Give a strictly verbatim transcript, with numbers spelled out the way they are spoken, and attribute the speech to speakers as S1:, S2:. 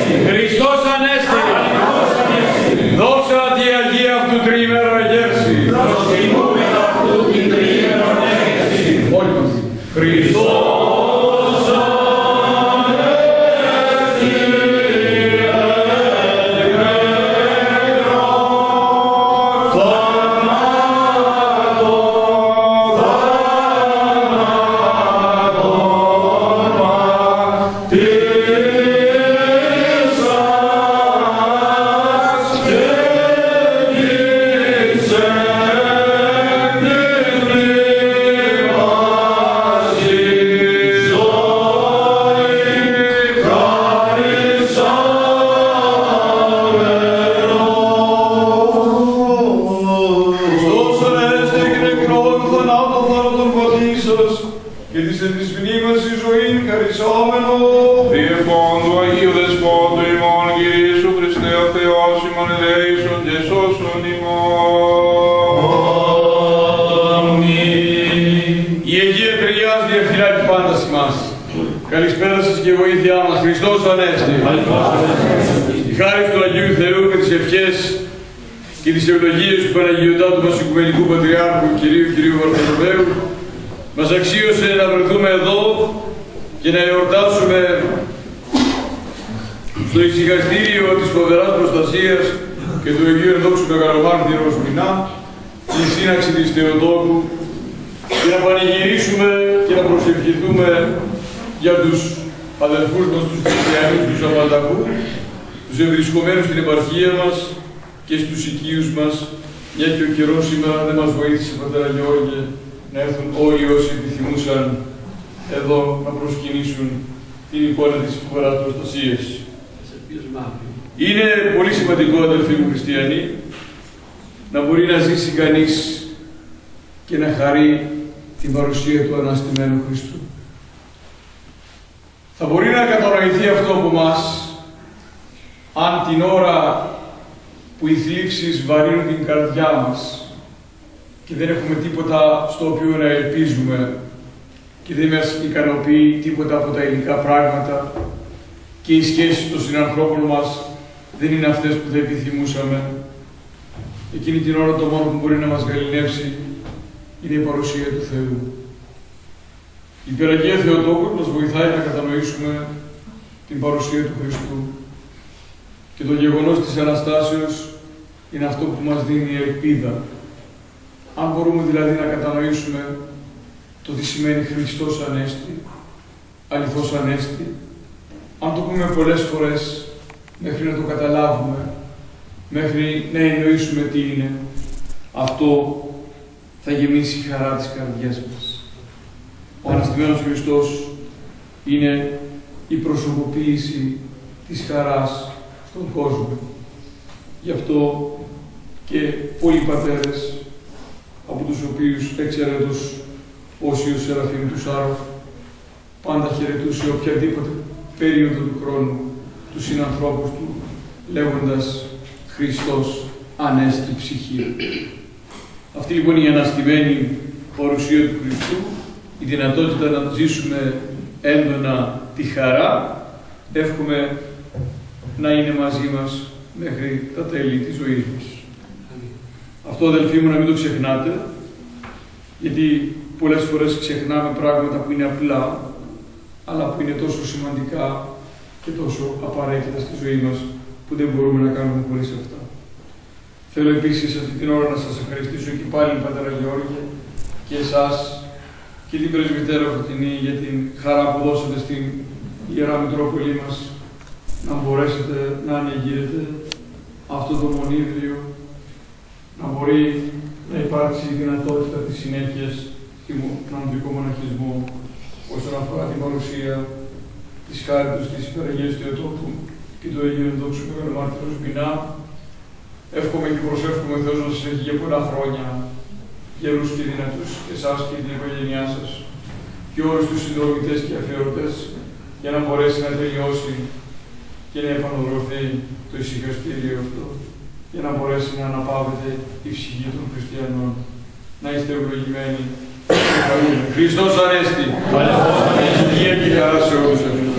S1: Χριστός Ανέστη. Δόξα τη Αγία αυτού τριήμερο εγέρση.
S2: Προσκυνούμεν αυτού την τριήμερον έκθεση.
S1: Όλοι μαζί. Χριστός. Καλησπέρα σας και η βοήθειά μας. Χριστός Ανέστη. Η χάρη του Αγίου Θεού με τις ευχές και τις ευλογίες του Παναγιωτάτου μας Οικουμενικού Πατριάρχου Κυρίου Κυρίου Βαρθολομαίου μας αξίωσε να βρεθούμε εδώ και να εορτάσουμε στο ησυχαστήριο της φοβεράς προστασίας και του Αγίου Ενδόξου Μεγαλομάρτυρου Ροσμινά τη σύναξη της Θεοτόκου και να πανηγυρίσουμε και να προσευχηθούμε για τους αδελφούς μας, τους χριστιανούς, τους Αμανταχού, τους ευρισκομένους στην επαρχία μας και στους οικείους μας, μια και ο καιρός σήμερα δεν μας βοήθησε, Πατέρα Γεώργιε, να έρθουν όλοι όσοι επιθυμούσαν εδώ να προσκυνήσουν την εικόνα της φοβεράς προστασίας. Είναι πολύ σημαντικό, αδελφοί μου χριστιανοί, να μπορεί να ζήσει κανείς και να χαρεί την παρουσία του Αναστημένου Χριστού. Θα μπορεί να κατανοηθεί αυτό από μας, αν την ώρα που οι θλίψεις βαρύνουν την καρδιά μας και δεν έχουμε τίποτα στο οποίο να ελπίζουμε και δεν μας ικανοποιεί τίποτα από τα υλικά πράγματα και οι σχέσεις των συνανθρώπων μας δεν είναι αυτές που θα επιθυμούσαμε. Εκείνη την ώρα το μόνο που μπορεί να μας γαληνεύσει είναι η παρουσία του Θεού. Η Υπεραγία Θεοτόκου μας βοηθάει να κατανοήσουμε την παρουσία του Χριστού και το γεγονός της Αναστάσεως είναι αυτό που μας δίνει ελπίδα. Αν μπορούμε δηλαδή να κατανοήσουμε το τι σημαίνει Χριστός Ανέστη, αληθώς Ανέστη, αν το πούμε πολλές φορές μέχρι να το καταλάβουμε, μέχρι να εννοήσουμε τι είναι, αυτό θα γεμίσει η χαρά της καρδιάς μας. Ο Αναστημένος Χριστός είναι η προσωποποίηση της χαράς στον κόσμο. Γι' αυτό και πολλοί πατέρες, από τους οποίους εξαιρετούς όσιος Σεραφείμ του Σάροφ, πάντα χαιρετούσε οποιαδήποτε περίοδο του χρόνου τους συνανθρώπους του, λέγοντας «Χριστός Ανέστη ψυχή». Αυτή λοιπόν η αναστημένη παρουσία του Χριστού, η δυνατότητα να ζήσουμε έντονα τη χαρά, εύχομαι να είναι μαζί μας μέχρι τα τέλη της ζωής μας. Αυτό, αδελφοί μου, να μην το ξεχνάτε, γιατί πολλές φορές ξεχνάμε πράγματα που είναι απλά, αλλά που είναι τόσο σημαντικά και τόσο απαραίτητα στη ζωή μας, που δεν μπορούμε να κάνουμε χωρίς αυτά. Θέλω επίσης αυτή την ώρα να σας ευχαριστήσω και πάλι, Πατέρα Γεώργια, και εσάς και την Πρεσβυτέρα Φωτεινή για την χαρά που δώσατε στην Ιερά Μητρόπολη μας να μπορέσετε να ανοιγείρετε αυτό το μονίδριο, να μπορεί να υπάρξει η δυνατότητα της συνέχειας στον ανδρικό μοναχισμό όσον αφορά την παρουσία της χάριτος της Υπεραγίας Θεοτόκου και του Αγίου Ενδόξου Μεγαλομάρτυρου Ροσμινά. Εύχομαι και προσεύχομαι ο Θεός να σας έχει για πολλά χρόνια γερούς και δυνατούς, εσάς και την οικογένειά σας και όλους τους συνδρομητές και αφιερωτές, για να μπορέσει να τελειώσει και να επανοδοθεί το ησυχαστήριο αυτό, για να μπορέσει να αναπαύεται η ψυχή των χριστιανών. Να είστε ευλογημένοι. Χριστός Ανέστη. Υγεία και χαρά σε όλους.